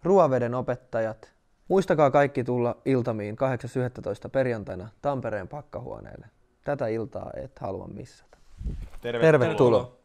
Ruoveden opettajat. Muistakaa kaikki tulla iltamiin 8.11. perjantaina Tampereen pakkahuoneelle. Tätä iltaa et halua missata. Tervetuloa.